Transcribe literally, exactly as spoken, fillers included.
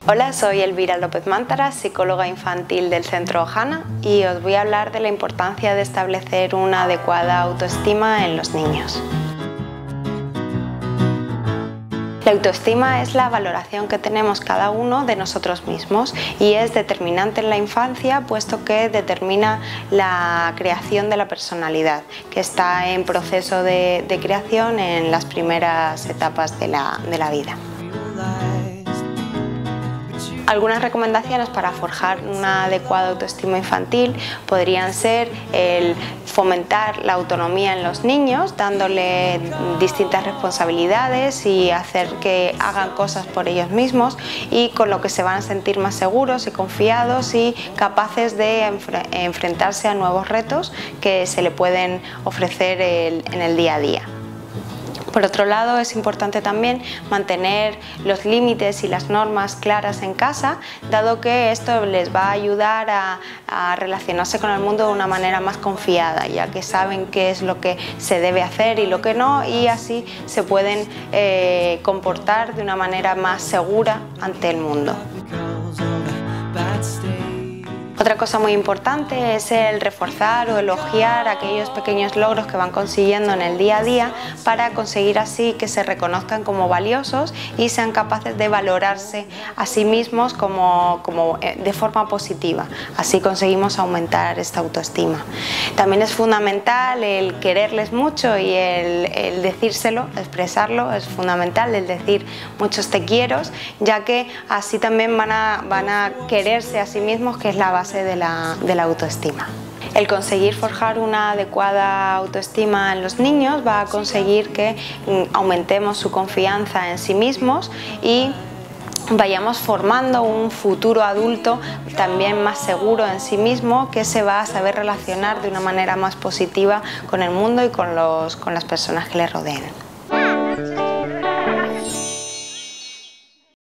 Hola, soy Elvira López Mántara, psicóloga infantil del Centro Ohana, y os voy a hablar de la importancia de establecer una adecuada autoestima en los niños. La autoestima es la valoración que tenemos cada uno de nosotros mismos y es determinante en la infancia, puesto que determina la creación de la personalidad, que está en proceso de, de creación en las primeras etapas de la, de la vida. Algunas recomendaciones para forjar una adecuada autoestima infantil podrían ser el fomentar la autonomía en los niños, dándole distintas responsabilidades y hacer que hagan cosas por ellos mismos, y con lo que se van a sentir más seguros y confiados y capaces de enfre- enfrentarse a nuevos retos que se le pueden ofrecer el, en el día a día. Por otro lado, es importante también mantener los límites y las normas claras en casa, dado que esto les va a ayudar a, a relacionarse con el mundo de una manera más confiada, ya que saben qué es lo que se debe hacer y lo que no, y así se pueden eh, comportar de una manera más segura ante el mundo. Otra cosa muy importante es el reforzar o elogiar aquellos pequeños logros que van consiguiendo en el día a día, para conseguir así que se reconozcan como valiosos y sean capaces de valorarse a sí mismos como, como de forma positiva. Así conseguimos aumentar esta autoestima. También es fundamental el quererles mucho y el, el decírselo, expresarlo. Es fundamental el decir muchos te quiero, ya que así también van a, van a quererse a sí mismos, que es la base De la, de la autoestima. El conseguir forjar una adecuada autoestima en los niños va a conseguir que aumentemos su confianza en sí mismos y vayamos formando un futuro adulto también más seguro en sí mismo, que se va a saber relacionar de una manera más positiva con el mundo y con, los, con las personas que le rodeen.